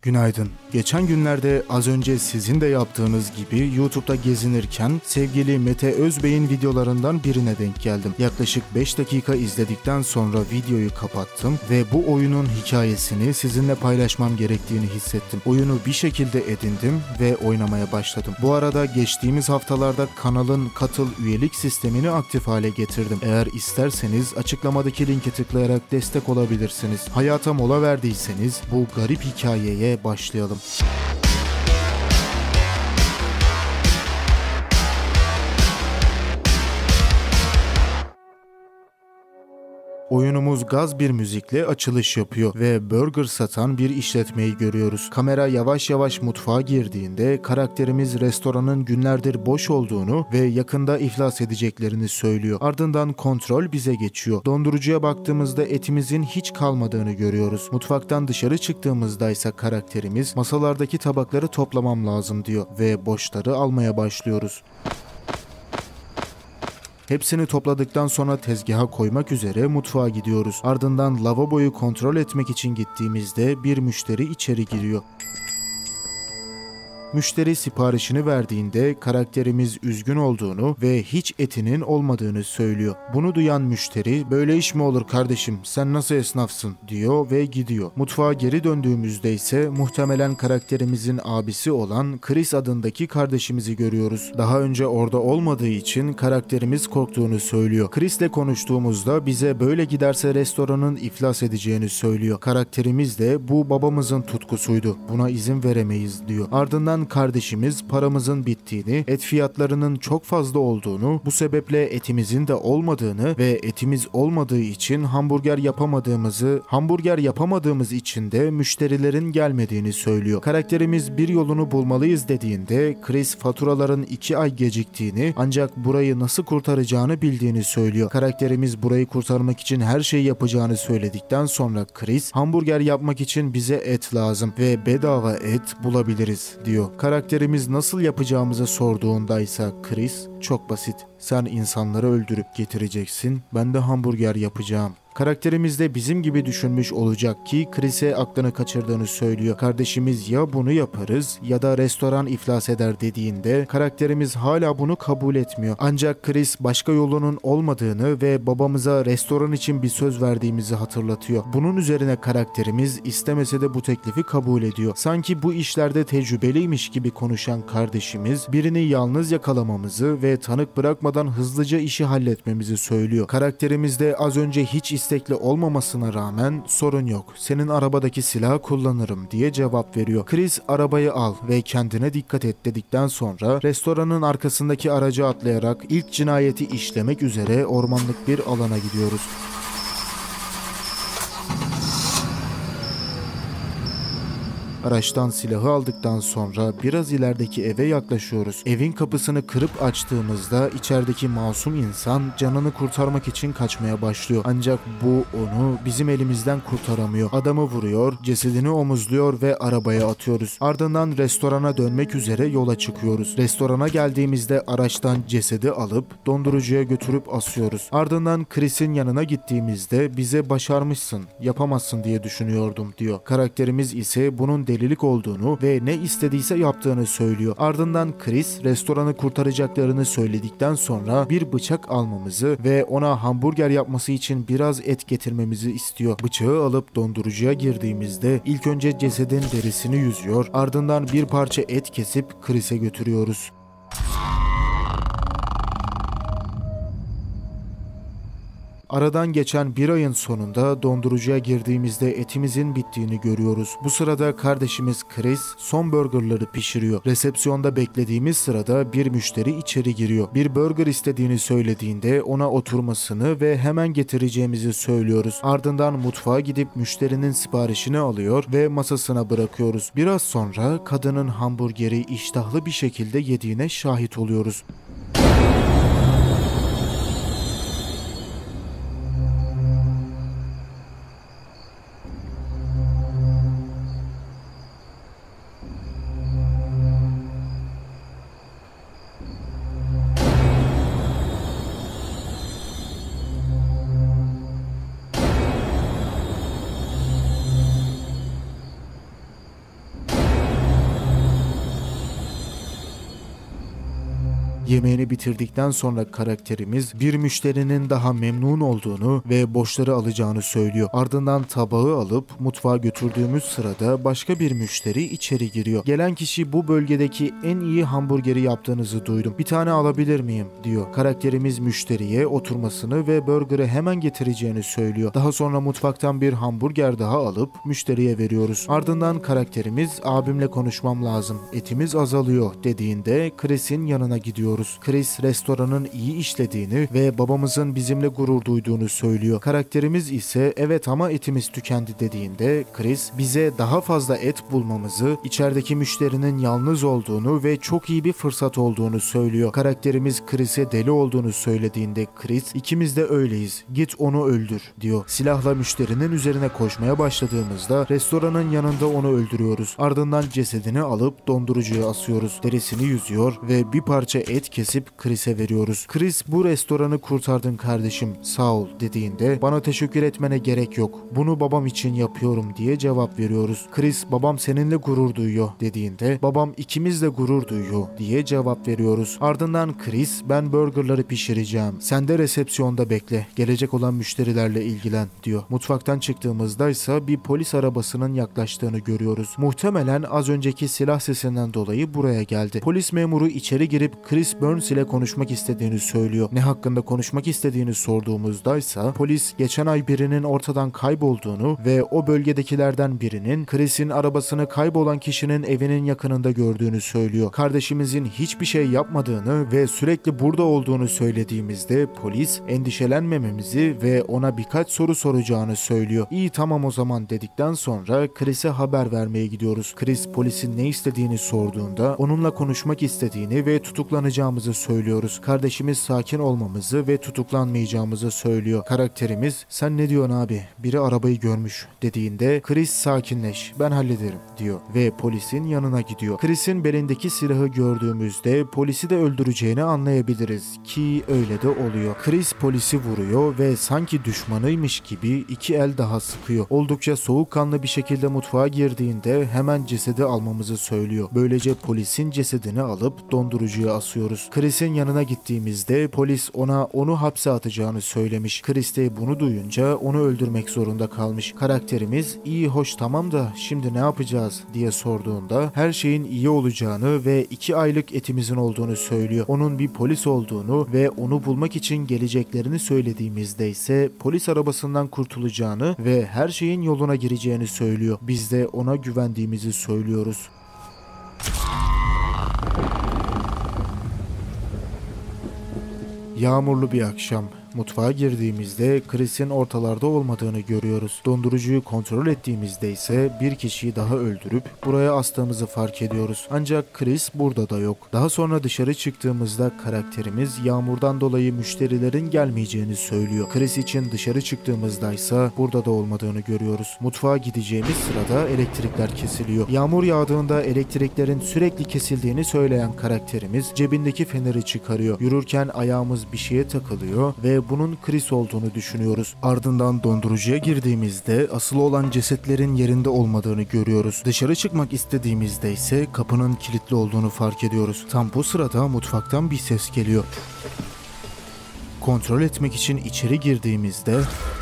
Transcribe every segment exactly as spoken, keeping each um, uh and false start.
Günaydın. Geçen günlerde az önce sizin de yaptığınız gibi YouTube'da gezinirken sevgili Mete Özbey'in videolarından birine denk geldim. Yaklaşık beş dakika izledikten sonra videoyu kapattım ve bu oyunun hikayesini sizinle paylaşmam gerektiğini hissettim. Oyunu bir şekilde edindim ve oynamaya başladım. Bu arada geçtiğimiz haftalarda kanalın katıl üyelik sistemini aktif hale getirdim. Eğer isterseniz açıklamadaki linke tıklayarak destek olabilirsiniz. Hayata mola verdiyseniz bu garip hikayeye başlayalım. Oyunumuz gaz bir müzikle açılış yapıyor ve burger satan bir işletmeyi görüyoruz. Kamera yavaş yavaş mutfağa girdiğinde karakterimiz restoranın günlerdir boş olduğunu ve yakında iflas edeceklerini söylüyor. Ardından kontrol bize geçiyor. Dondurucuya baktığımızda etimizin hiç kalmadığını görüyoruz. Mutfaktan dışarı çıktığımızda ise karakterimiz masalardaki tabakları toplamam lazım diyor ve boşları almaya başlıyoruz. Hepsini topladıktan sonra tezgaha koymak üzere mutfağa gidiyoruz. Ardından lavaboyu kontrol etmek için gittiğimizde bir müşteri içeri giriyor. Müşteri siparişini verdiğinde karakterimiz üzgün olduğunu ve hiç etinin olmadığını söylüyor. Bunu duyan müşteri "Böyle iş mi olur kardeşim, sen nasıl esnafsın?" diyor ve gidiyor. Mutfağa geri döndüğümüzde ise muhtemelen karakterimizin abisi olan Chris adındaki kardeşimizi görüyoruz. Daha önce orada olmadığı için karakterimiz korktuğunu söylüyor. Chris'le konuştuğumuzda bize böyle giderse restoranın iflas edeceğini söylüyor. Karakterimiz de bu babamızın tutkusuydu, buna izin veremeyiz diyor. Ardından kardeşimiz paramızın bittiğini, et fiyatlarının çok fazla olduğunu, bu sebeple etimizin de olmadığını ve etimiz olmadığı için hamburger yapamadığımızı, hamburger yapamadığımız için de müşterilerin gelmediğini söylüyor. Karakterimiz bir yolunu bulmalıyız dediğinde Chris faturaların iki ay geciktiğini ancak burayı nasıl kurtaracağını bildiğini söylüyor. Karakterimiz burayı kurtarmak için her şeyi yapacağını söyledikten sonra Chris hamburger yapmak için bize et lazım ve bedava et bulabiliriz diyor. Karakterimiz nasıl yapacağımızı sorduğunda ise Chris çok basit. Sen insanları öldürüp getireceksin, ben de hamburger yapacağım. Karakterimiz de bizim gibi düşünmüş olacak ki Chris'e aklını kaçırdığını söylüyor. Kardeşimiz ya bunu yaparız ya da restoran iflas eder dediğinde karakterimiz hala bunu kabul etmiyor. Ancak Chris başka yolunun olmadığını ve babamıza restoran için bir söz verdiğimizi hatırlatıyor. Bunun üzerine karakterimiz istemese de bu teklifi kabul ediyor. Sanki bu işlerde tecrübeliymiş gibi konuşan kardeşimiz birini yalnız yakalamamızı ve tanık bırakmadan hızlıca işi halletmemizi söylüyor. Karakterimiz de az önce hiç istekli olmamasına rağmen "Sorun yok, senin arabadaki silahı kullanırım" diye cevap veriyor. Chris arabayı al ve kendine dikkat et dedikten sonra restoranın arkasındaki araca atlayarak ilk cinayeti işlemek üzere ormanlık bir alana gidiyoruz. Araçtan silahı aldıktan sonra biraz ilerideki eve yaklaşıyoruz. Evin kapısını kırıp açtığımızda içerideki masum insan canını kurtarmak için kaçmaya başlıyor. Ancak bu onu bizim elimizden kurtaramıyor. Adamı vuruyor, cesedini omuzluyor ve arabaya atıyoruz. Ardından restorana dönmek üzere yola çıkıyoruz. Restorana geldiğimizde araçtan cesedi alıp dondurucuya götürüp asıyoruz. Ardından Chris'in yanına gittiğimizde bize "Başarmışsın, yapamazsın diye düşünüyordum" diyor. Karakterimiz ise bunun delilik olduğunu ve ne istediyse yaptığını söylüyor. Ardından Chris restoranı kurtaracaklarını söyledikten sonra bir bıçak almamızı ve ona hamburger yapması için biraz et getirmemizi istiyor. Bıçağı alıp dondurucuya girdiğimizde ilk önce cesedin derisini yüzüyor, ardından bir parça et kesip Chris'e götürüyoruz. Aradan geçen bir ayın sonunda dondurucuya girdiğimizde etimizin bittiğini görüyoruz. Bu sırada kardeşimiz Chris son burgerları pişiriyor. Resepsiyonda beklediğimiz sırada bir müşteri içeri giriyor. Bir burger istediğini söylediğinde ona oturmasını ve hemen getireceğimizi söylüyoruz. Ardından mutfağa gidip müşterinin siparişini alıyor ve masasına bırakıyoruz. Biraz sonra kadının hamburgeri iştahlı bir şekilde yediğine şahit oluyoruz. Yemeğini bitirdikten sonra karakterimiz bir müşterinin daha memnun olduğunu ve borçları alacağını söylüyor. Ardından tabağı alıp mutfağa götürdüğümüz sırada başka bir müşteri içeri giriyor. Gelen kişi bu bölgedeki en iyi hamburgeri yaptığınızı duydum. Bir tane alabilir miyim diyor. Karakterimiz müşteriye oturmasını ve burgeri hemen getireceğini söylüyor. Daha sonra mutfaktan bir hamburger daha alıp müşteriye veriyoruz. Ardından karakterimiz abimle konuşmam lazım, etimiz azalıyor dediğinde Chris'in yanına gidiyoruz. Chris restoranın iyi işlediğini ve babamızın bizimle gurur duyduğunu söylüyor. Karakterimiz ise evet ama etimiz tükendi dediğinde Chris bize daha fazla et bulmamızı, içerideki müşterinin yalnız olduğunu ve çok iyi bir fırsat olduğunu söylüyor. Karakterimiz Chris'e deli olduğunu söylediğinde Chris ikimiz de öyleyiz, git onu öldür diyor. Silahla müşterinin üzerine koşmaya başladığımızda restoranın yanında onu öldürüyoruz. Ardından cesedini alıp dondurucuya asıyoruz. Derisini yüzüyor ve bir parça et kesip Chris'e veriyoruz. Chris bu restoranı kurtardın kardeşim, sağ ol dediğinde bana teşekkür etmene gerek yok, bunu babam için yapıyorum diye cevap veriyoruz. Chris babam seninle gurur duyuyor dediğinde babam ikimizle gurur duyuyor diye cevap veriyoruz. Ardından Chris ben burgerları pişireceğim, sen de resepsiyonda bekle, gelecek olan müşterilerle ilgilen diyor. Mutfaktan çıktığımızda ise bir polis arabasının yaklaştığını görüyoruz. Muhtemelen az önceki silah sesinden dolayı buraya geldi. Polis memuru içeri girip Chris Burns ile konuşmak istediğini söylüyor. Ne hakkında konuşmak istediğini sorduğumuzda ise polis geçen ay birinin ortadan kaybolduğunu ve o bölgedekilerden birinin Chris'in arabasını kaybolan kişinin evinin yakınında gördüğünü söylüyor. Kardeşimizin hiçbir şey yapmadığını ve sürekli burada olduğunu söylediğimizde polis endişelenmememizi ve ona birkaç soru soracağını söylüyor. İyi tamam o zaman dedikten sonra Chris'e haber vermeye gidiyoruz. Chris polisin ne istediğini sorduğunda onunla konuşmak istediğini ve tutuklanacağımızı söylüyoruz. Kardeşimiz sakin olmamızı ve tutuklanmayacağımızı söylüyor. Karakterimiz sen ne diyorsun abi, biri arabayı görmüş dediğinde Chris sakinleş, ben hallederim diyor ve polisin yanına gidiyor. Chris'in belindeki silahı gördüğümüzde polisi de öldüreceğini anlayabiliriz ki öyle de oluyor. Chris polisi vuruyor ve sanki düşmanıymış gibi iki el daha sıkıyor. Oldukça soğukkanlı bir şekilde mutfağa girdiğinde hemen cesedi almamızı söylüyor. Böylece polisin cesedini alıp dondurucuya asıyoruz. Chris'in yanına gittiğimizde polis ona onu hapse atacağını söylemiş. Chris de bunu duyunca onu öldürmek zorunda kalmış. Karakterimiz iyi hoş tamam da şimdi ne yapacağız diye sorduğunda her şeyin iyi olacağını ve iki aylık etimizin olduğunu söylüyor. Onun bir polis olduğunu ve onu bulmak için geleceklerini söylediğimizde ise polis arabasından kurtulacağını ve her şeyin yoluna gireceğini söylüyor. Biz de ona güvendiğimizi söylüyoruz. Yağmurlu bir akşam. Mutfağa girdiğimizde Chris'in ortalarda olmadığını görüyoruz. Dondurucuyu kontrol ettiğimizde ise bir kişiyi daha öldürüp buraya astığımızı fark ediyoruz. Ancak Chris burada da yok. Daha sonra dışarı çıktığımızda karakterimiz yağmurdan dolayı müşterilerin gelmeyeceğini söylüyor. Chris için dışarı çıktığımızda ise burada da olmadığını görüyoruz. Mutfağa gideceğimiz sırada elektrikler kesiliyor. Yağmur yağdığında elektriklerin sürekli kesildiğini söyleyen karakterimiz cebindeki feneri çıkarıyor. Yürürken ayağımız bir şeye takılıyor ve bunun Chris olduğunu düşünüyoruz. Ardından dondurucuya girdiğimizde asılı olan cesetlerin yerinde olmadığını görüyoruz. Dışarı çıkmak istediğimizde ise kapının kilitli olduğunu fark ediyoruz. Tam bu sırada mutfaktan bir ses geliyor. Kontrol etmek için içeri girdiğimizde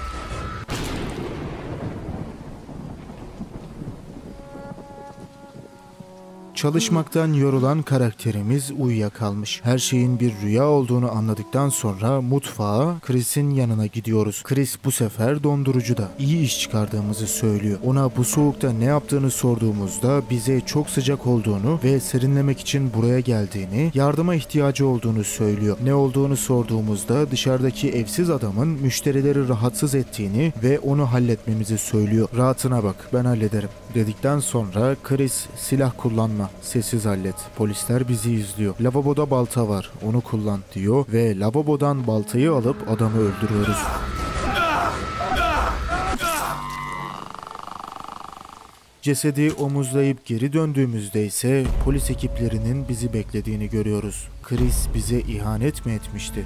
çalışmaktan yorulan karakterimiz uyuyakalmış. Her şeyin bir rüya olduğunu anladıktan sonra mutfağa Chris'in yanına gidiyoruz. Chris bu sefer dondurucuda iyi iş çıkardığımızı söylüyor. Ona bu soğukta ne yaptığını sorduğumuzda bize çok sıcak olduğunu ve serinlemek için buraya geldiğini, yardıma ihtiyacı olduğunu söylüyor. Ne olduğunu sorduğumuzda dışarıdaki evsiz adamın müşterileri rahatsız ettiğini ve onu halletmemizi söylüyor. Rahatına bak, ben hallederim dedikten sonra Chris silah kullanma, sessiz hallet, polisler bizi izliyor. Lavaboda balta var, onu kullan diyor ve lavabodan baltayı alıp adamı öldürüyoruz. Cesedi omuzlayıp geri döndüğümüzde ise polis ekiplerinin bizi beklediğini görüyoruz. Chris bize ihanet mi etmişti?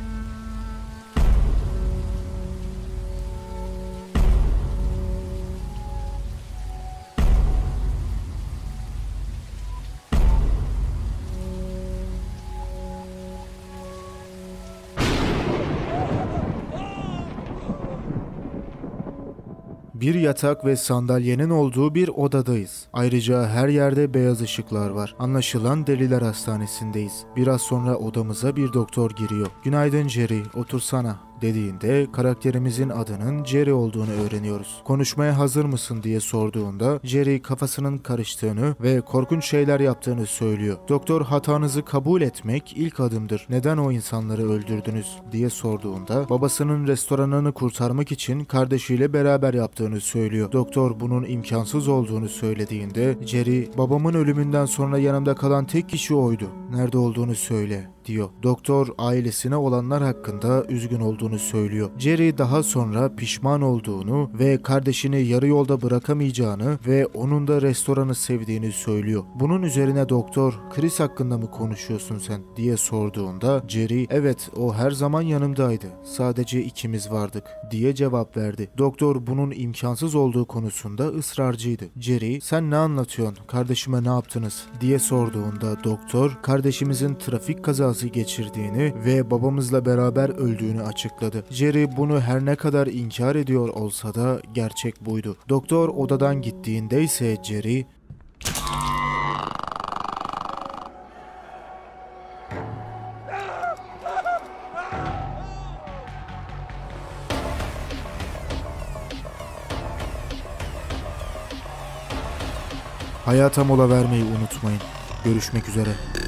Bir yatak ve sandalyenin olduğu bir odadayız. Ayrıca her yerde beyaz ışıklar var. Anlaşılan deliler hastanesindeyiz. Biraz sonra odamıza bir doktor giriyor. "Günaydın Jerry, otursana." dediğinde karakterimizin adının Jerry olduğunu öğreniyoruz. "Konuşmaya hazır mısın?" diye sorduğunda Jerry kafasının karıştığını ve korkunç şeyler yaptığını söylüyor. Doktor, "Hatanızı kabul etmek ilk adımdır. Neden o insanları öldürdünüz?" diye sorduğunda babasının restoranını kurtarmak için kardeşiyle beraber yaptığını söylüyor. Doktor bunun imkansız olduğunu söylediğinde Jerry, "Babamın ölümünden sonra yanımda kalan tek kişi oydu. Nerede olduğunu söyle." diyor. Doktor ailesine olanlar hakkında üzgün olduğunu söylüyor. Jerry daha sonra pişman olduğunu ve kardeşini yarı yolda bırakamayacağını ve onun da restoranı sevdiğini söylüyor. Bunun üzerine doktor, "Chris hakkında mı konuşuyorsun sen?" diye sorduğunda Jerry, "Evet, o her zaman yanımdaydı. Sadece ikimiz vardık." diye cevap verdi. Doktor bunun imkansız olduğu konusunda ısrarcıydı. Jerry, "Sen ne anlatıyorsun? Kardeşime ne yaptınız?" diye sorduğunda doktor, kardeşimizin trafik kazası geçirdiğini ve babamızla beraber öldüğünü açıkladı. Jerry bunu her ne kadar inkar ediyor olsa da gerçek buydu. Doktor odadan gittiğinde ise Jerry, hayata mola vermeyi unutmayın. Görüşmek üzere.